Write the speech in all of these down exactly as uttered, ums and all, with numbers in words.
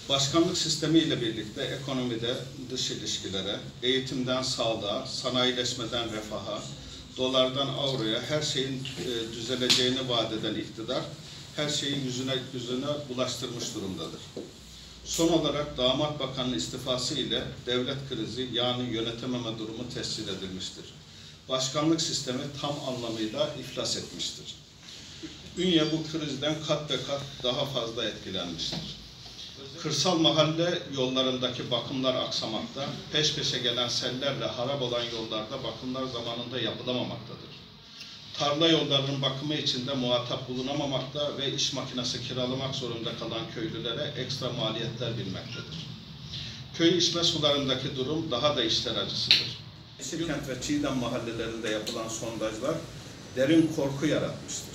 Başkanlık sistemi ile birlikte ekonomide dış ilişkilere, eğitimden sağlığa, sanayileşmeden refaha, dolardan avroya her şeyin e, düzeleceğini vaat eden iktidar, her şeyi yüzüne yüzüne bulaştırmış durumdadır. Son olarak Damat Bakanı'nın istifası ile devlet krizi yani yönetememe durumu tescil edilmiştir. Başkanlık sistemi tam anlamıyla iflas etmiştir. Ünye bu krizden kat be kat daha fazla etkilenmiştir. Kırsal mahalle yollarındaki bakımlar aksamakta, peş peşe gelen sellerle harap olan yollarda bakımlar zamanında yapılamamaktadır. Tarla yollarının bakımı için de muhatap bulunamamakta ve iş makinesi kiralamak zorunda kalan köylülere ekstra maliyetler binmektedir. Köy içme sularındaki durum daha da içler acısıdır. Yeşilkent ve Çiğdem mahallelerinde yapılan sondajlar derin korku yaratmıştır.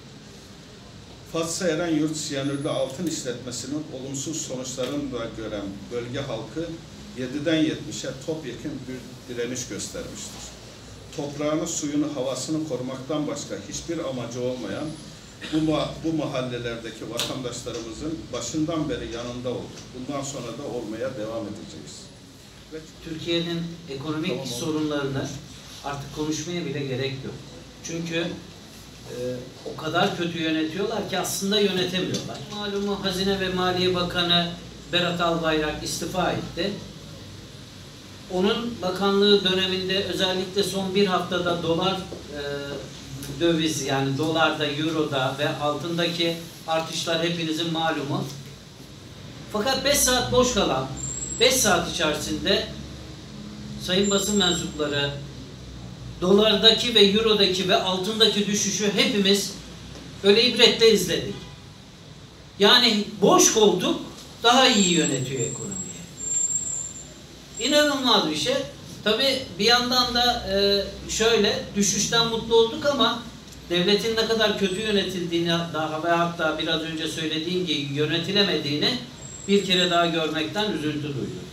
Fatsa Eren Yurt Siyanürlü Altın işletmesinin olumsuz sonuçlarını da gören bölge halkı yediden yetmişe topyekun bir direniş göstermiştir. Toprağını, suyunu, havasını korumaktan başka hiçbir amacı olmayan bu, ma bu mahallelerdeki vatandaşlarımızın başından beri yanında olduk. Bundan sonra da olmaya devam edeceğiz. Türkiye'nin ekonomik tamam, sorunlarını artık konuşmaya bile gerek yok. Çünkü e, o kadar kötü yönetiyorlar ki aslında yönetemiyorlar. Malumu Hazine ve Maliye Bakanı Berat Albayrak istifa etti. Onun bakanlığı döneminde özellikle son bir haftada dolar e, döviz yani dolarda, euroda ve altındaki artışlar hepinizin malumu. Fakat beş saat boş kalan beş saat içerisinde sayın basın mensupları dolardaki ve eurodaki ve altındaki düşüşü hepimiz böyle ibretle izledik. Yani boş koltuk daha iyi yönetiyor ekonomiyi. İnanılmaz bir şey. Tabii bir yandan da e, şöyle düşüşten mutlu olduk ama devletin ne kadar kötü yönetildiğini daha ve hatta biraz önce söylediğim gibi yönetilemediğini bir kere daha görmekten üzüntü duyduk.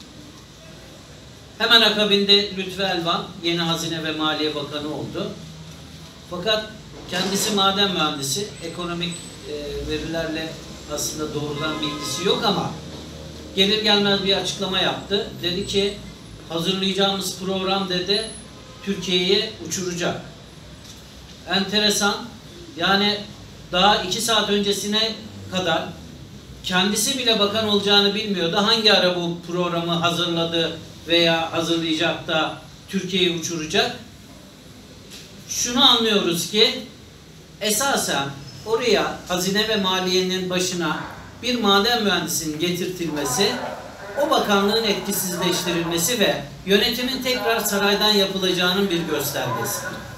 Hemen akabinde Lütfü Elvan yeni Hazine ve Maliye Bakanı oldu. Fakat kendisi maden mühendisi, ekonomik e, verilerle aslında doğrudan bilgisi yok ama gelir gelmez bir açıklama yaptı. Dedi ki hazırlayacağımız program dedi Türkiye'yi uçuracak. Enteresan. Yani daha iki saat öncesine kadar kendisi bile bakan olacağını bilmiyordu. Hangi ara bu programı hazırladı veya hazırlayacak da Türkiye'yi uçuracak? Şunu anlıyoruz ki esasen oraya Hazine ve Maliye'nin başına bir maden mühendisinin getirtilmesi, o bakanlığın etkisizleştirilmesi ve yönetimin tekrar saraydan yapılacağının bir göstergesi.